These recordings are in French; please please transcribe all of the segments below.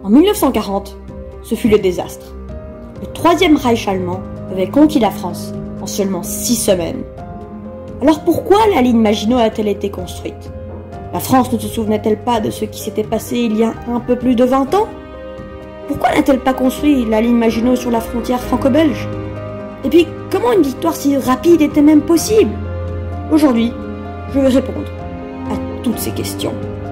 En 1940, ce fut le désastre. Le Troisième Reich allemand avait conquis la France en seulement 6 semaines. Alors pourquoi la ligne Maginot a-t-elle été construite? La France ne se souvenait-elle pas de ce qui s'était passé il y a un peu plus de 20 ans? Pourquoi n'a-t-elle pas construit la ligne Maginot sur la frontière franco-belge? Et puis, comment une victoire si rapide était même possible? Aujourd'hui, je vais répondre à toutes ces questions.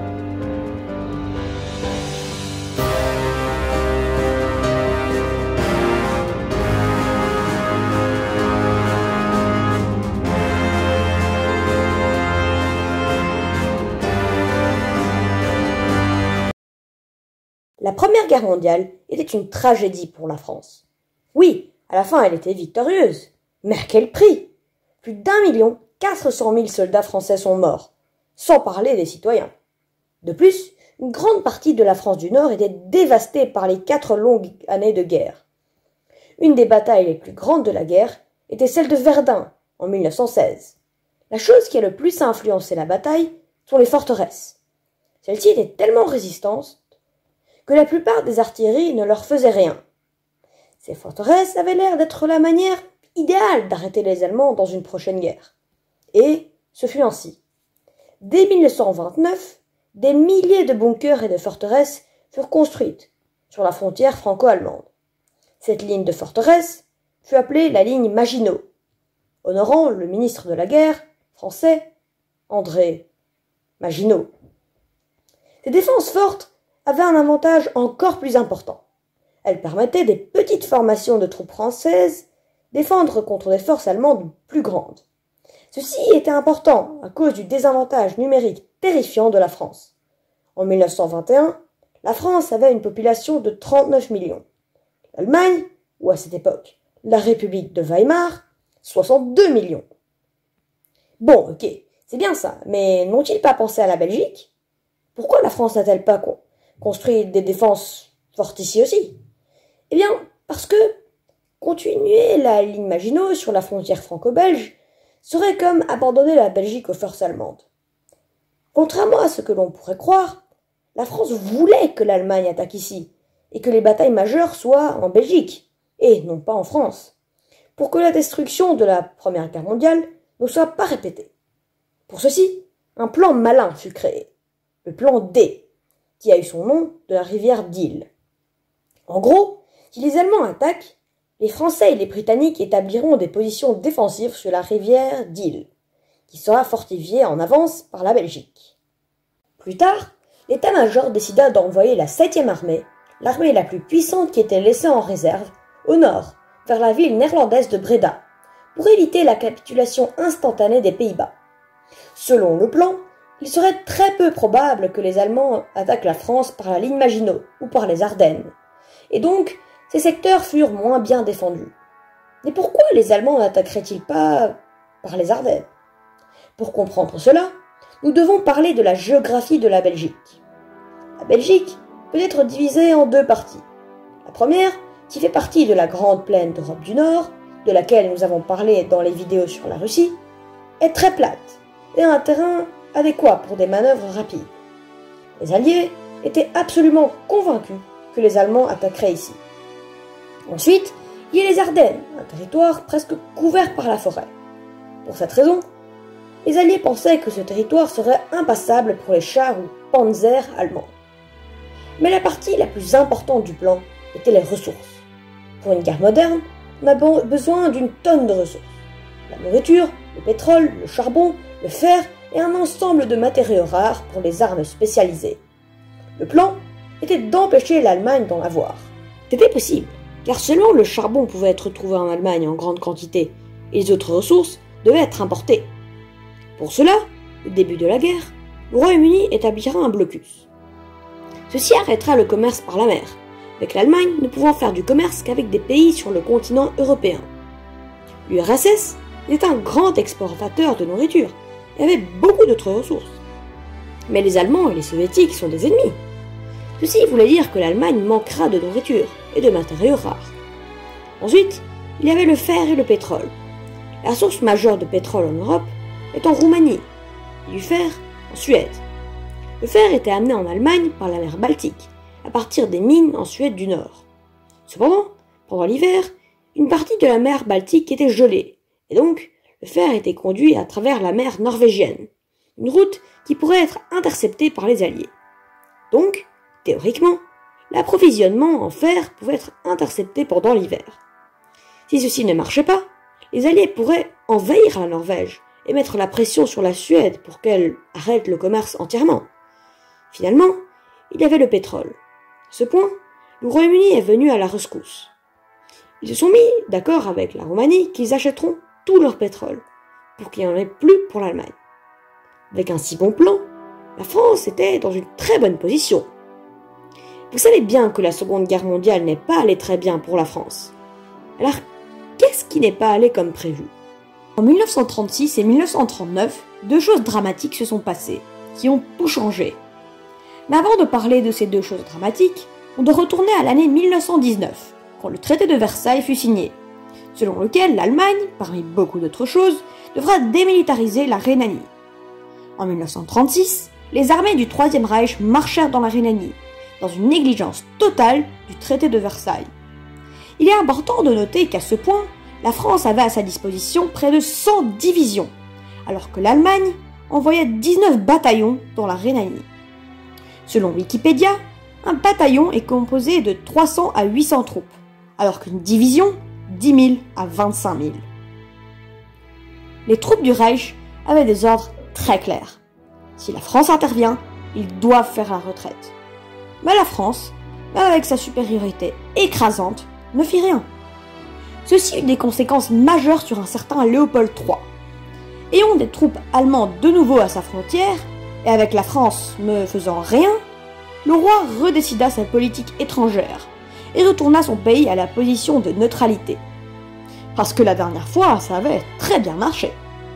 La Première Guerre mondiale était une tragédie pour la France. Oui, à la fin elle était victorieuse, mais à quel prix? Plus d'1,4 million soldats français sont morts, sans parler des citoyens. De plus, une grande partie de la France du Nord était dévastée par les 4 longues années de guerre. Une des batailles les plus grandes de la guerre était celle de Verdun, en 1916. La chose qui a le plus influencé la bataille sont les forteresses. Celles-ci étaient tellement résistantes que la plupart des artilleries ne leur faisaient rien. Ces forteresses avaient l'air d'être la manière idéale d'arrêter les Allemands dans une prochaine guerre. Et ce fut ainsi. Dès 1929, des milliers de bunkers et de forteresses furent construites sur la frontière franco-allemande. Cette ligne de forteresses fut appelée la ligne Maginot, honorant le ministre de la guerre français André Maginot. Ces défenses fortes avaient un avantage encore plus important. Elles permettaient des petites formations de troupes françaises défendre contre des forces allemandes plus grandes. Ceci était important à cause du désavantage numérique terrifiant de la France. En 1921, la France avait une population de 39 millions. L'Allemagne, ou à cette époque, la République de Weimar, 62 millions. Bon, ok, c'est bien ça, mais n'ont-ils pas pensé à la Belgique? Pourquoi la France n'a-t-elle pas construit des défenses fortes ici aussi? Eh bien, parce que continuer la ligne Maginot sur la frontière franco-belge serait comme abandonner la Belgique aux forces allemandes. Contrairement à ce que l'on pourrait croire, la France voulait que l'Allemagne attaque ici, et que les batailles majeures soient en Belgique, et non pas en France, pour que la destruction de la Première Guerre mondiale ne soit pas répétée. Pour ceci, un plan malin fut créé, le plan D, qui a eu son nom de la rivière Dyle. En gros, si les Allemands attaquent, les Français et les Britanniques établiront des positions défensives sur la rivière Dyle, qui sera fortifiée en avance par la Belgique. Plus tard, l'état-major décida d'envoyer la 7e armée, l'armée la plus puissante qui était laissée en réserve, au nord, vers la ville néerlandaise de Breda, pour éviter la capitulation instantanée des Pays-Bas. Selon le plan, il serait très peu probable que les Allemands attaquent la France par la ligne Maginot ou par les Ardennes, et donc ces secteurs furent moins bien défendus. Mais pourquoi les Allemands n'attaqueraient-ils pas par les Ardennes? Pour comprendre cela, nous devons parler de la géographie de la Belgique. La Belgique peut être divisée en 2 parties. La première, qui fait partie de la grande plaine d'Europe du Nord, de laquelle nous avons parlé dans les vidéos sur la Russie, est très plate et a un terrain adéquat pour des manœuvres rapides. Les Alliés étaient absolument convaincus que les Allemands attaqueraient ici. Ensuite, il y a les Ardennes, un territoire presque couvert par la forêt. Pour cette raison, les Alliés pensaient que ce territoire serait impassable pour les chars ou panzers allemands. Mais la partie la plus importante du plan était les ressources. Pour une guerre moderne, on a besoin d'une tonne de ressources. La nourriture, le pétrole, le charbon, le fer et un ensemble de matériaux rares pour les armes spécialisées. Le plan était d'empêcher l'Allemagne d'en avoir. C'était possible, car seulement le charbon pouvait être trouvé en Allemagne en grande quantité, et les autres ressources devaient être importées. Pour cela, au début de la guerre, le Royaume-Uni établira un blocus. Ceci arrêtera le commerce par la mer, avec l'Allemagne ne pouvant faire du commerce qu'avec des pays sur le continent européen. L'URSS était un grand exportateur de nourriture et avait beaucoup d'autres ressources. Mais les Allemands et les Soviétiques sont des ennemis. Ceci voulait dire que l'Allemagne manquera de nourriture et de matériaux rares. Ensuite, il y avait le fer et le pétrole. La source majeure de pétrole en Europe est en Roumanie, et du fer en Suède. Le fer était amené en Allemagne par la mer Baltique, à partir des mines en Suède du Nord. Cependant, pendant l'hiver, une partie de la mer Baltique était gelée, et donc le fer était conduit à travers la mer norvégienne, une route qui pourrait être interceptée par les Alliés. Donc, théoriquement, l'approvisionnement en fer pouvait être intercepté pendant l'hiver. Si ceci ne marchait pas, les Alliés pourraient envahir la Norvège et mettre la pression sur la Suède pour qu'elle arrête le commerce entièrement. Finalement, il y avait le pétrole. À ce point, le Royaume-Uni est venu à la rescousse. Ils se sont mis d'accord avec la Roumanie qu'ils achèteront tout leur pétrole, pour qu'il n'y en ait plus pour l'Allemagne. Avec un si bon plan, la France était dans une très bonne position. Vous savez bien que la Seconde Guerre mondiale n'est pas allée très bien pour la France. Alors, qu'est-ce qui n'est pas allé comme prévu? En 1936 et 1939, deux choses dramatiques se sont passées, qui ont tout changé. Mais avant de parler de ces deux choses dramatiques, on doit retourner à l'année 1919, quand le traité de Versailles fut signé, selon lequel l'Allemagne, parmi beaucoup d'autres choses, devra démilitariser la Rhénanie. En 1936, les armées du Troisième Reich marchèrent dans la Rhénanie, dans une négligence totale du traité de Versailles. Il est important de noter qu'à ce point, la France avait à sa disposition près de 100 divisions, alors que l'Allemagne envoyait 19 bataillons dans la Rhénanie. Selon Wikipédia, un bataillon est composé de 300 à 800 troupes, alors qu'une division, 10 000 à 25 000. Les troupes du Reich avaient des ordres très clairs. Si la France intervient, ils doivent faire la retraite. Mais la France, même avec sa supériorité écrasante, ne fit rien. Ceci eut des conséquences majeures sur un certain Léopold III. Ayant des troupes allemandes de nouveau à sa frontière, et avec la France ne faisant rien, le roi redécida sa politique étrangère et retourna son pays à la position de neutralité. Parce que la dernière fois, ça avait très bien marché.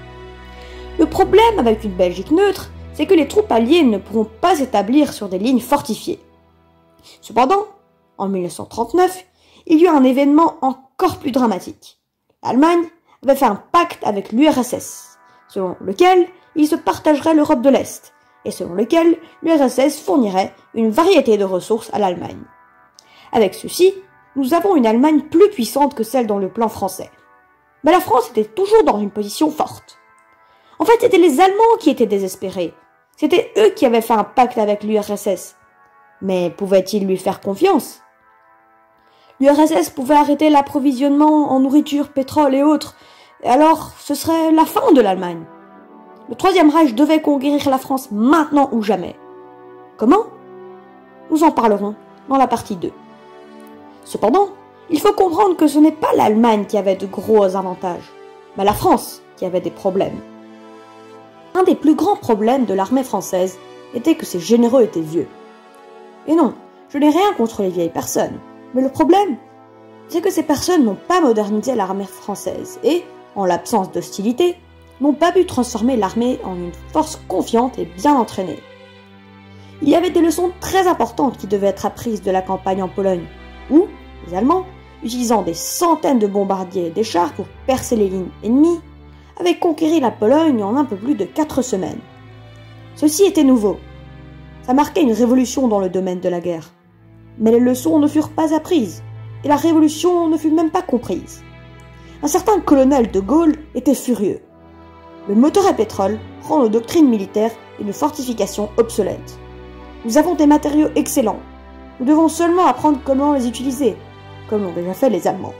Le problème avec une Belgique neutre, c'est que les troupes alliées ne pourront pas s'établir sur des lignes fortifiées. Cependant, en 1939, il y eut un événement encore plus dramatique. L'Allemagne avait fait un pacte avec l'URSS, selon lequel ils se partageraient l'Europe de l'Est, et selon lequel l'URSS fournirait une variété de ressources à l'Allemagne. Avec ceci, nous avons une Allemagne plus puissante que celle dans le plan français. Mais la France était toujours dans une position forte. En fait, c'étaient les Allemands qui étaient désespérés. C'étaient eux qui avaient fait un pacte avec l'URSS. Mais pouvaient-ils lui faire confiance? L'URSS pouvait arrêter l'approvisionnement en nourriture, pétrole et autres, et alors ce serait la fin de l'Allemagne. Le Troisième Reich devait conquérir la France maintenant ou jamais. Comment? Nous en parlerons dans la partie 2. Cependant, il faut comprendre que ce n'est pas l'Allemagne qui avait de gros avantages, mais la France qui avait des problèmes. Un des plus grands problèmes de l'armée française était que ses généraux étaient vieux. Et non, je n'ai rien contre les vieilles personnes, mais le problème, c'est que ces personnes n'ont pas modernisé l'armée française et, en l'absence d'hostilité, n'ont pas pu transformer l'armée en une force confiante et bien entraînée. Il y avait des leçons très importantes qui devaient être apprises de la campagne en Pologne, où les Allemands, utilisant des centaines de bombardiers et des chars pour percer les lignes ennemies, avaient conquéri la Pologne en un peu plus de 4 semaines. Ceci était nouveau. Ça marquait une révolution dans le domaine de la guerre. Mais les leçons ne furent pas apprises, et la révolution ne fut même pas comprise. Un certain colonel de Gaulle était furieux. Le moteur à pétrole rend nos doctrines militaires et nos fortifications obsolètes. Nous avons des matériaux excellents. Nous devons seulement apprendre comment les utiliser, comme l'ont déjà fait les Allemands.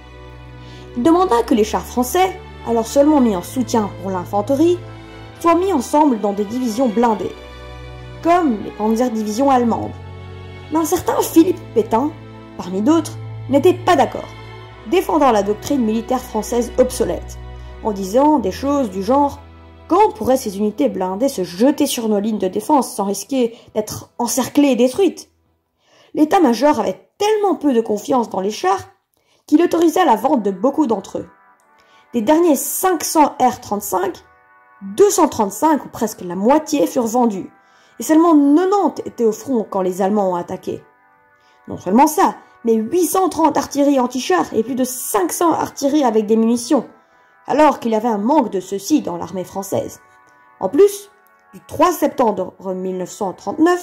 Il demanda que les chars français, alors seulement mis en soutien pour l'infanterie, soient mis ensemble dans des divisions blindées, comme les Panzerdivisions allemandes. Mais un certain Philippe Pétain, parmi d'autres, n'était pas d'accord, défendant la doctrine militaire française obsolète, en disant des choses du genre « Quand pourraient ces unités blindées se jeter sur nos lignes de défense sans risquer d'être encerclées et détruites ?» L'état-major avait tellement peu de confiance dans les chars qu'il autorisa la vente de beaucoup d'entre eux. Des derniers 500 R-35, 235 ou presque la moitié furent vendus, et seulement 90 étaient au front quand les Allemands ont attaqué. Non seulement ça, mais 830 artilleries anti-chars et plus de 500 artilleries avec des munitions, alors qu'il y avait un manque de ceci dans l'armée française. En plus, du 3 septembre 1939,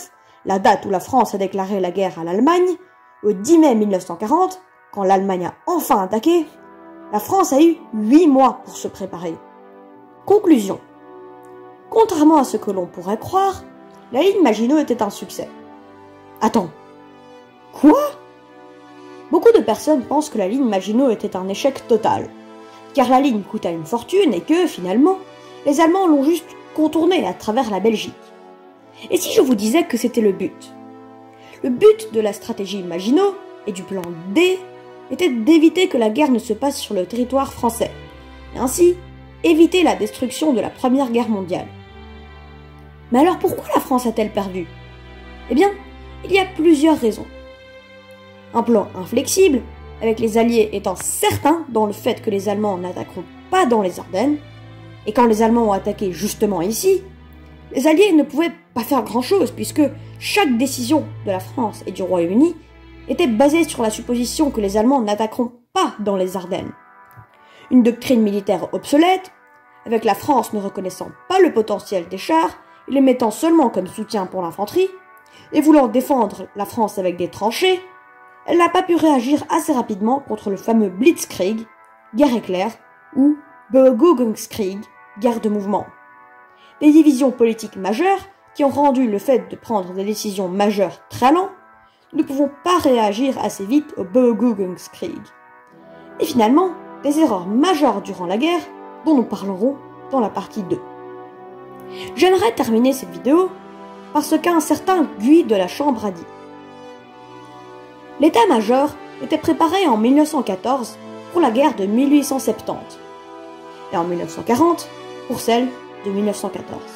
la date où la France a déclaré la guerre à l'Allemagne, au 10 mai 1940, quand l'Allemagne a enfin attaqué, la France a eu 8 mois pour se préparer. Conclusion. Contrairement à ce que l'on pourrait croire, la ligne Maginot était un succès. Attends. Quoi? Beaucoup de personnes pensent que la ligne Maginot était un échec total, car la ligne coûta une fortune et que, finalement, les Allemands l'ont juste contournée à travers la Belgique. Et si je vous disais que c'était le but? Le but de la stratégie Maginot et du plan D était d'éviter que la guerre ne se passe sur le territoire français, et ainsi éviter la destruction de la Première Guerre mondiale. Mais alors pourquoi la France a-t-elle perdu? Eh bien, il y a plusieurs raisons. Un plan inflexible, avec les Alliés étant certains dans le fait que les Allemands n'attaqueront pas dans les Ardennes, et quand les Allemands ont attaqué justement ici, les Alliés ne pouvaient pas faire grand-chose puisque chaque décision de la France et du Royaume-Uni était basée sur la supposition que les Allemands n'attaqueront pas dans les Ardennes. Une doctrine militaire obsolète, avec la France ne reconnaissant pas le potentiel des chars et les mettant seulement comme soutien pour l'infanterie, et voulant défendre la France avec des tranchées, elle n'a pas pu réagir assez rapidement contre le fameux Blitzkrieg, guerre éclair, ou Bebugungskrieg, guerre de mouvement. Des divisions politiques majeures qui ont rendu le fait de prendre des décisions majeures très lent, nous ne pouvons pas réagir assez vite au Bebugungskrieg. Et finalement, des erreurs majeures durant la guerre, dont nous parlerons dans la partie 2. J'aimerais terminer cette vidéo par ce qu'un certain Guy de la Chambre a dit. L'état-major était préparé en 1914 pour la guerre de 1870 et en 1940 pour celle de 1914.